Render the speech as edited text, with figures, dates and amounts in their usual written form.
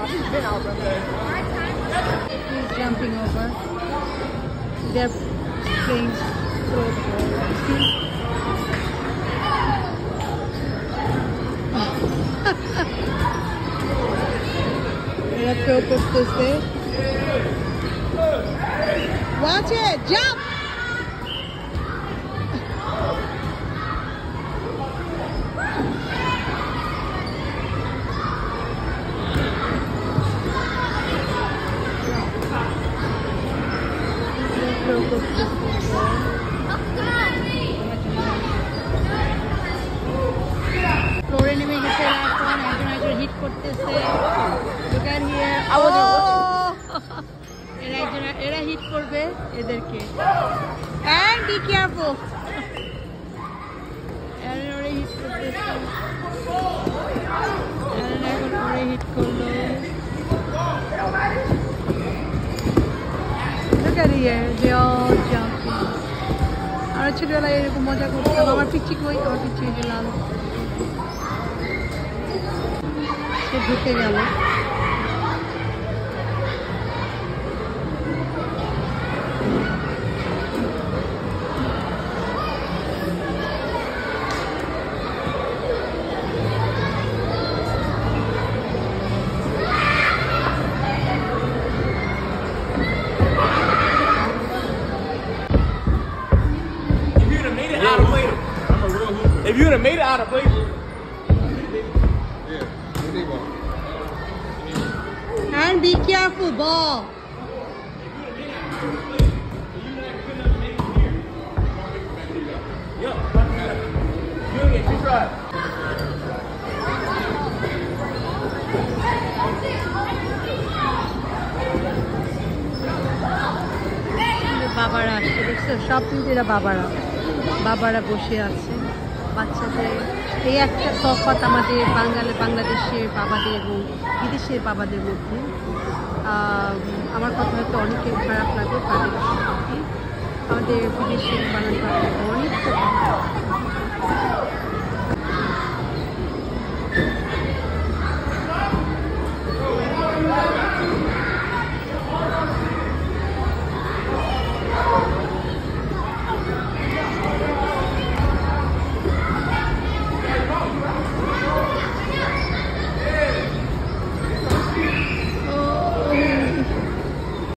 He's jumping over. They're playing throw the ball. See? They're throw করতেছে. Watch it! Jump! Floor নেমে গেছে এখন একজন হিট করতেছে. Look at here. এরা হিট করবে এদেরকে. And be careful. এরা ওরে হিট করতেছে. এরা এখন ওরে হিট করলো. Look at here. They all jumping. আর ছোটবেলায় এরকম মজা করতাম. আমার পিচ্ছি কই? আমার পিচ্ছি হয়ে লাল. সে ঢুকে গেল. If you would have made it out of place. And be careful, ball. বাবারা আসছে দেখছো সব কিন্তু এরা বাবারা বসে আছে বাচ্চাদের. এই একটা তফাৎ আমাদের বাংলাদেশের বাবাদের এবং বিদেশের বাবাদের মধ্যে. আমার কথা হয়তো অনেকের খারাপ লাগবে, তাদের সত্যি আমাদের বিদেশের বাঙালি বাবা অনেক